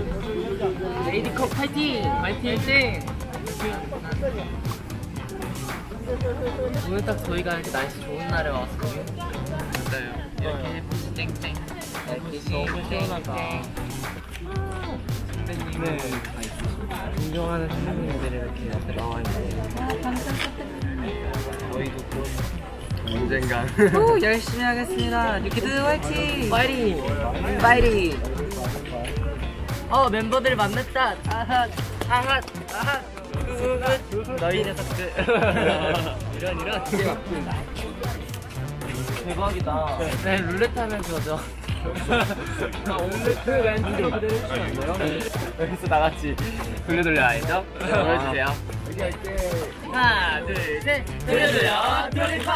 레이디컵 파이팅! 파이팅! 오늘 딱 저희가 이렇게 날씨 좋은 날에 왔어요. 맞아요. 이렇게 햇빛이 땡땡. 햇빛이 너무 시원하다. 선배님은 존경하는 선배님들이 이렇게 앞에 나와 있는데 저희도 언젠간 열심히 하겠습니다. 뉴키드 화이팅! 파이팅! 파이팅! 멤버들 만났다. 아핫 아핫 아핫. 너희 녀석들. 이런 대박이다. 네, 룰렛 하면 그거죠. 그 멘트로 그대로 해주시면 안 돼요? 여기서 나같이 돌려 알죠? 보여주세요. 하나 둘셋 돌려 돌리파.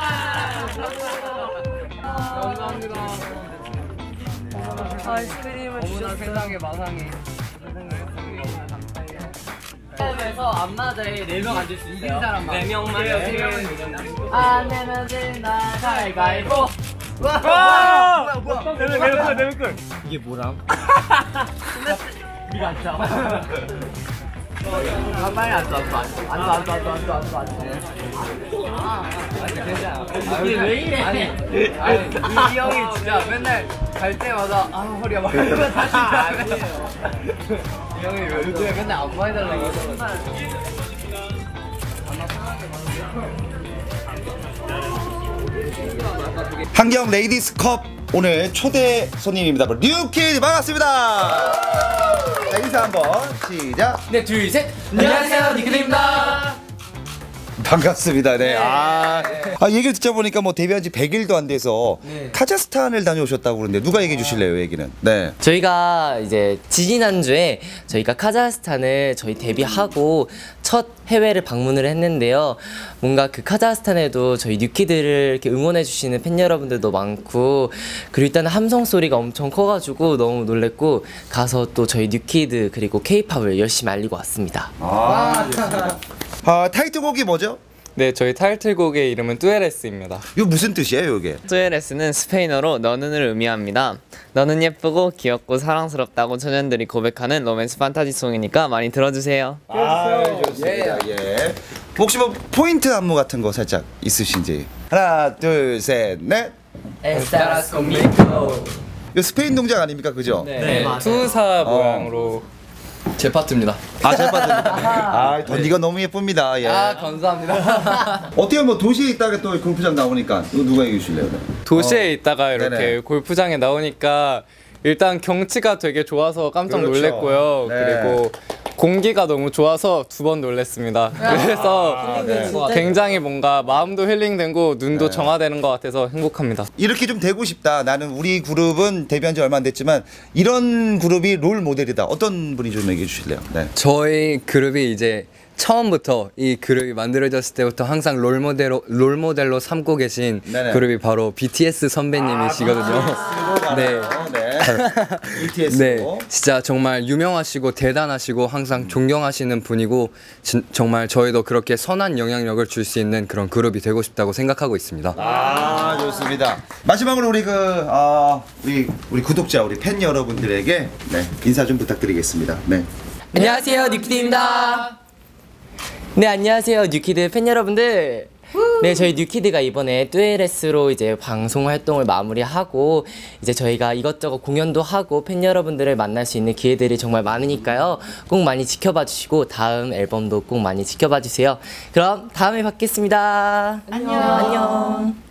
감사합니다. 아이스크림을 주셨어요. 세상의 마상이. 처음에서 안 맞아요. 4명 앉을 수 있어요. 4명만. 안 내면 된다. 가위바위보. 와! 뭐야? 내 물걸. 이게 뭐람? 니가 앉자. 빨리 앉아. 이게 왜 이래? 아니, 이 형이 진짜 맨날 갈 때마다 허리가 막 이러면 다시 가요. 이 형이 요즘에 맨날 안마 해달라고 한경 레이디스컵 오늘 초대 손님입니다. 뉴키드 반갑습니다. 자, 인사 한번 시작. 네, 둘, 셋. 안녕하세요, 뉴키드입니다. 반갑습니다. 네. 얘기를 듣자 보니까 뭐 데뷔한 지 100일도 안 돼서 카자흐스탄을 다녀오셨다고 그러는데 누가 얘기해 주실래요, 얘기는? 네. 저희가 이제 지지난주에 저희가 카자흐스탄을 저희 데뷔하고 첫 해외를 방문을 했는데요. 뭔가 그 카자흐스탄에도 저희 뉴키드를 이렇게 응원해 주시는 팬 여러분들도 많고, 그리고 일단 함성 소리가 엄청 커가지고 너무 놀랬고, 가서 또 저희 뉴키드 그리고 K-팝을 열심히 알리고 왔습니다. 타이틀곡이 뭐죠? 네, 저희 타이틀곡의 이름은 뚜에레스입니다. 이거 무슨 뜻이에요, 이게? 뚜에레스는 스페인어로 너는을 의미합니다. 너는 예쁘고 귀엽고 사랑스럽다고 소년들이 고백하는 로맨스 판타지 송이니까 많이 들어주세요. 좋습니다. 예. 혹시 뭐 포인트 안무 같은 거 살짝 있으신지? 하나, 둘, 셋, 넷. Estás conmigo. 이거 스페인 동작 아닙니까, 그죠? 네, 투사 모양으로 제 파트입니다. 제 파트입니다. 던디가 너무 예쁩니다. 예. 감사합니다. 어때요? 뭐 도시에 있다가 또 골프장 나오니까 이거 누가 얘기해 주실래요? 도시에 있다가 이렇게 네네. 골프장에 나오니까 일단 경치가 되게 좋아서 깜짝 놀랐고요. 그리고 공기가 너무 좋아서 2번 놀랐습니다. 그래서 굉장히 뭔가 마음도 힐링되고 눈도 정화되는 것 같아서 행복합니다. 이렇게 좀 되고 싶다. 나는 우리 그룹은 데뷔한 지 얼마 안 됐지만 이런 그룹이 롤 모델이다. 어떤 분이 좀 얘기해 주실래요? 네. 저희 그룹이 이제 처음부터 이 그룹이 만들어졌을 때부터 항상 롤모델로 삼고 계신 그룹이 바로 BTS 선배님이시거든요. 네. BTS. 네. 진짜 정말 유명하시고 대단하시고 항상 존경하시는 분이고 정말 저희도 그렇게 선한 영향력을 줄 수 있는 그런 그룹이 되고 싶다고 생각하고 있습니다. 좋습니다. 마지막으로 우리 구독자, 우리 팬 여러분들에게 인사 좀 부탁드리겠습니다. 네. 안녕하세요, 뉴키드입니다. 네, 안녕하세요, 뉴키드 팬 여러분들. 네, 저희 뉴키드가 이번에 뚜에레스로 이제 방송 활동을 마무리하고 이제 저희가 이것저것 공연도 하고 팬 여러분들을 만날 수 있는 기회들이 정말 많으니까요. 꼭 많이 지켜봐 주시고 다음 앨범도 꼭 많이 지켜봐 주세요. 그럼 다음에 뵙겠습니다. 안녕.